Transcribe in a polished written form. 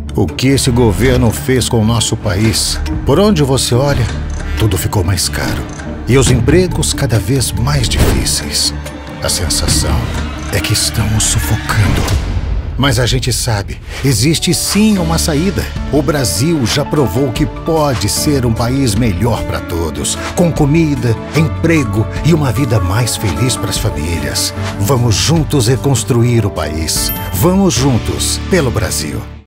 O que esse governo fez com o nosso país? Por onde você olha, tudo ficou mais caro. E os empregos cada vez mais difíceis. A sensação é que estamos sufocando. Mas a gente sabe, existe sim uma saída. O Brasil já provou que pode ser um país melhor para todos, com comida, emprego e uma vida mais feliz para as famílias. Vamos juntos reconstruir o país. Vamos juntos pelo Brasil.